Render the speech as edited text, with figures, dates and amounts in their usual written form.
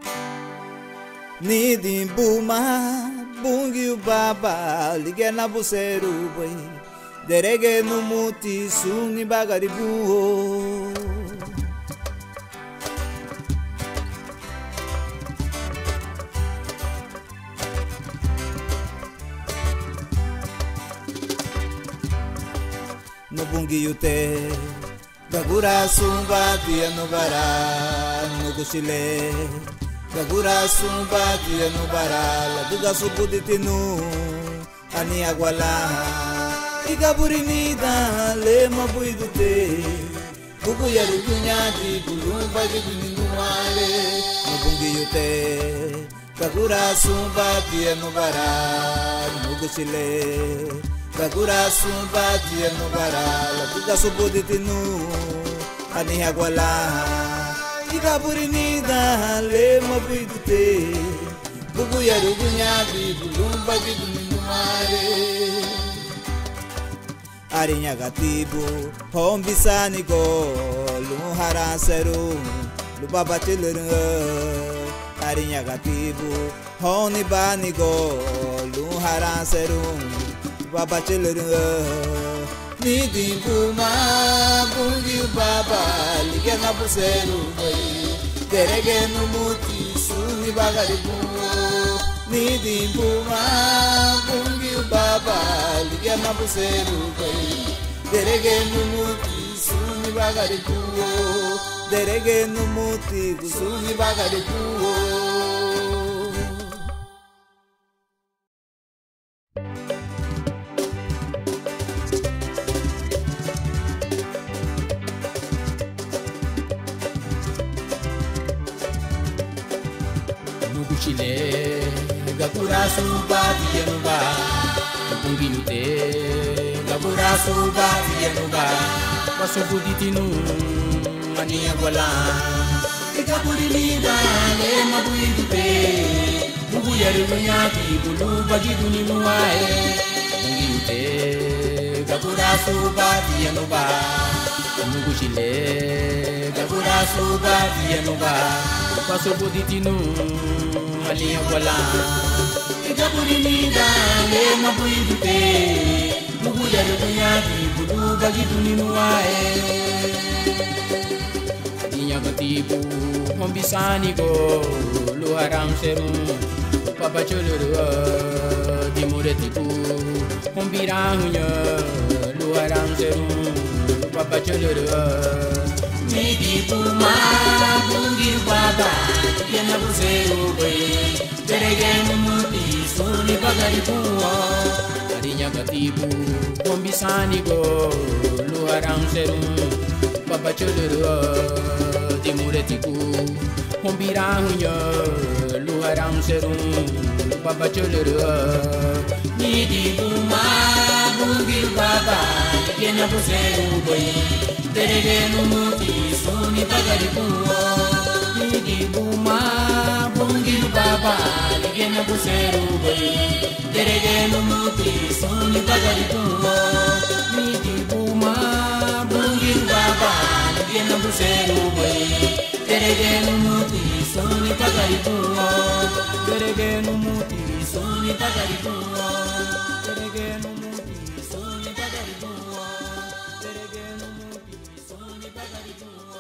Nidim buma, bungi ubaba, liga na buseru boy. Derege no muti sungi bagaribu. No bungi yute, gagura sumba dia no bara, no gushile. Gagura sumba dia no bara, la duga subuditinu, ani aguala. Igaburinida le mabuidute, bugu yarugunya di bulumba di buninduare, no bungi yute. Gagura sumba dia no bara, no gushile. Gagura sumba dia no bara, la duga subuditinu, ani aguala. Igaburinida le mabuidute, bugu yarugunya di bulumba di buninduare. Arinya gatibu, hombisani go, luhara seru, lubaba chilurunga. Arinya gatibu, honi bani go, luhara seru, lubaba chilurunga. Nidi buma, bungi baba, ligena buseru boy. Derege no muti, suni bagaribu. Nidi buma, bungi baba, ligena buseru boy. Derege no muti, suni bagaribu. Derege no muti, suni bagaribu. Chile, gagura suba dia nuba, bungi yute, gagura suba dia nuba, wasubuditinu, ani aguala. Igaburinida le mabuidute, bugu yarugunya di bulu bagi dunimuae. Bungi yute, gagura suba dia nuba, bungu chile, gagura suba dia nuba, wasubuditinu. Ali wala, igaburinida le mabuidute, bugu yarugunya di bulu bagi dunimuae. Adinya gatibu, hombisani go, luharam seru, papa choluru di muretiku, hombirahunya, luharam seru, papa choluru. Nidi buma, bungi baba, yana buseru boy. Derege no muti, suni bagaribu. Adinya gatibu, hombisani go, luharam seru, papa choluru di muretiku, hombirahunya, luharam seru, papa choluru. Nidi buma, bungi baba, yana buseru boy. Derege no muti, suni bagaribu. Nidi buma, bungi baba, ligena buseru boy. Derege no muti, suni bagaribu. Nidi buma, bungi baba, ligena buseru boy. Derege no muti, suni bagaribu. Derege no muti, suni bagaribu. Derege no muti, suni bagaribu. Derege no muti, suni bagaribu.